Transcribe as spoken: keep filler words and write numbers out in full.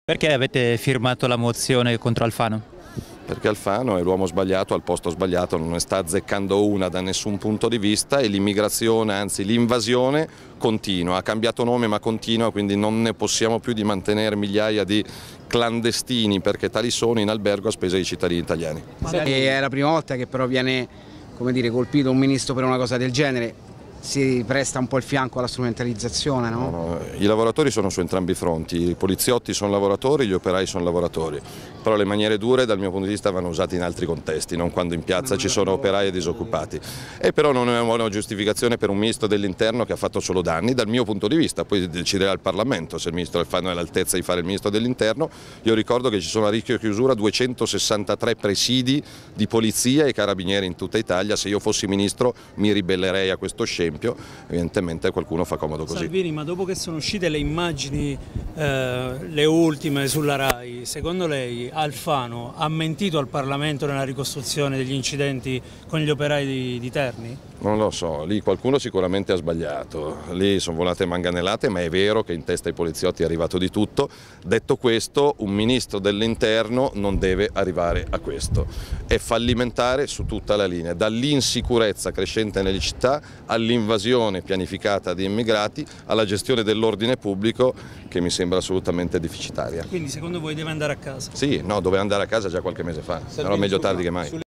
Perché avete firmato la mozione contro Alfano? Perché Alfano è l'uomo sbagliato al posto sbagliato, non ne sta azzeccando una da nessun punto di vista e l'immigrazione, anzi l'invasione continua, ha cambiato nome ma continua, quindi non ne possiamo più di mantenere migliaia di clandestini, perché tali sono, in albergo a spese dei cittadini italiani. È la prima volta che però viene, come dire, colpito un ministro per una cosa del genere. Si presta un po' il fianco alla strumentalizzazione, no? No, no, i lavoratori sono su entrambi i fronti, i poliziotti sono lavoratori, gli operai sono lavoratori, però le maniere dure dal mio punto di vista vanno usate in altri contesti, non quando in piazza ci sono operai e disoccupati. E però non è una buona giustificazione per un ministro dell'interno che ha fatto solo danni dal mio punto di vista, poi deciderà il Parlamento se il ministro Alfano è all'altezza di fare il ministro dell'interno. Io ricordo che ci sono a rischio chiusura duecentosessantatré presidi di polizia e carabinieri in tutta Italia. Se io fossi ministro mi ribellerei a questo scempio. Evidentemente qualcuno fa comodo così. Salvini, ma dopo che sono uscite le immagini, eh, le ultime sulla RAI, secondo lei Alfano ha mentito al Parlamento nella ricostruzione degli incidenti con gli operai di, di Terni? Non lo so, lì qualcuno sicuramente ha sbagliato, lì sono volate manganellate, ma è vero che in testa ai poliziotti è arrivato di tutto. Detto questo, un ministro dell'interno non deve arrivare a questo. È fallimentare su tutta la linea, dall'insicurezza crescente nelle città all'invasione pianificata di immigrati, alla gestione dell'ordine pubblico che mi sembra assolutamente deficitaria. Quindi secondo voi deve andare a casa? Sì, no, doveva andare a casa già qualche mese fa, però meglio tardi che mai.